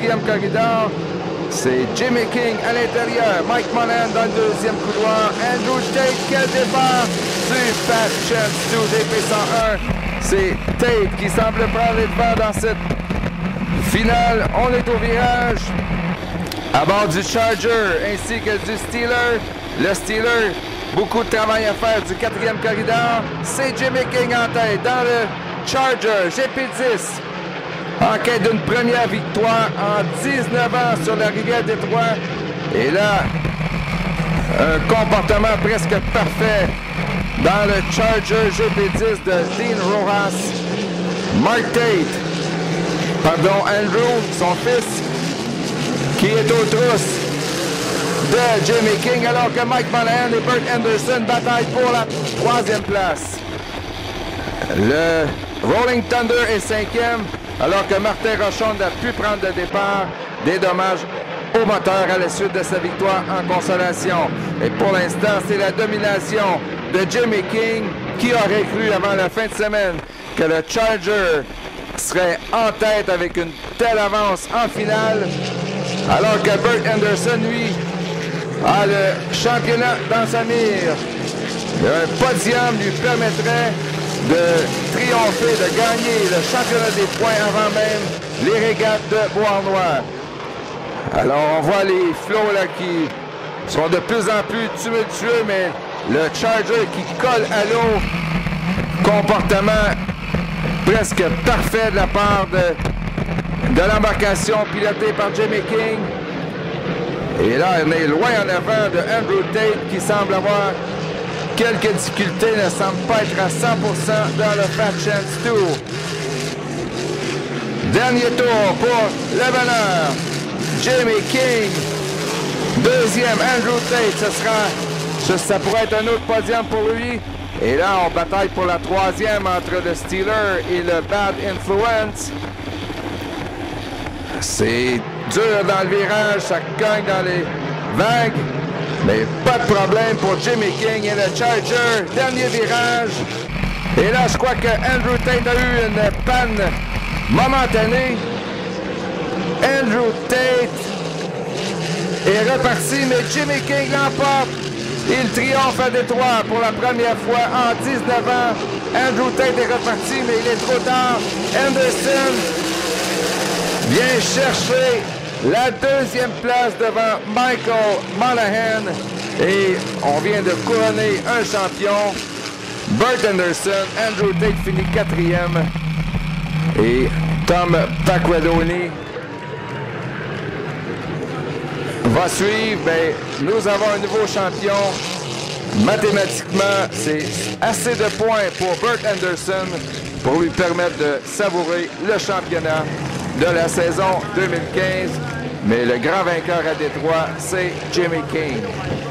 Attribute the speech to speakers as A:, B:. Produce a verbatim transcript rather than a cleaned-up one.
A: quatrième corridor. C'est Jimmy King à l'intérieur. Mike Monahan dans le deuxième couloir. Andrew Tate, quel départ du Fat Chance deux D P cent un. C'est Tate qui semble prendre les devants dans cette finale. On est au virage. À bord du Charger ainsi que du Steeler. Le Steeler, beaucoup de travail à faire du quatrième corridor. C'est Jimmy King en tête dans le Charger G P dix. En quête d'une première victoire en dix-neuf ans sur la Rivière Détroit. Et là, un comportement presque parfait dans le Charger G P dix de Dean Rojas. Mark Tate, pardon, Andrew, son fils, qui est aux trousses de Jimmy King, alors que Mike Monahan et Bert Henderson bataillent pour la troisième place. Le Rolling Thunder est cinquième, alors que Martin Rochon n'a pu prendre le départ. Des dommages au moteur à la suite de sa victoire en consolation. Et pour l'instant, c'est la domination de Jimmy King, qui aurait cru avant la fin de semaine que le Charger serait en tête avec une telle avance en finale, alors que Bert Henderson, lui, a le championnat dans sa mire. Un podium lui permettrait de triompher, de gagner le championnat des points avant même les régates de Beauharnois. Alors on voit les flots là qui sont de plus en plus tumultueux, mais le Charger qui colle à l'eau, comportement presque parfait de la part de, de l'embarcation pilotée par Jimmy King. Et là, on est loin en avant de Andrew Tate qui semble avoir quelques difficultés, ne semble pas être à cent pour cent dans le Fat Chance Tour. Dernier tour pour le meneur, Jimmy King. Deuxième, Andrew Tate. Ce sera, ça pourrait être un autre podium pour lui. Et là, on bataille pour la troisième entre le Steeler et le Bad Influence. C'est dur dans le virage, ça cogne dans les vagues. Mais pas de problème pour Jimmy King et le Charger. Dernier virage. Et là, je crois que Andrew Tate a eu une panne momentanée. Andrew Tate est reparti, mais Jimmy King l'emporte. Il triomphe à Détroit pour la première fois en dix-neuf ans. Andrew Tate est reparti, mais il est trop tard. Henderson vient chercher la deuxième place devant Michael Monahan. Et on vient de couronner un champion. Bert Henderson, Andrew Tate finit quatrième. Et Tom Pacquadoni va suivre. Ben, nous avons un nouveau champion. Mathématiquement, c'est assez de points pour Bert Henderson pour lui permettre de savourer le championnat de la saison deux mille quinze. Mais le grand vainqueur à Détroit, c'est Jimmy King.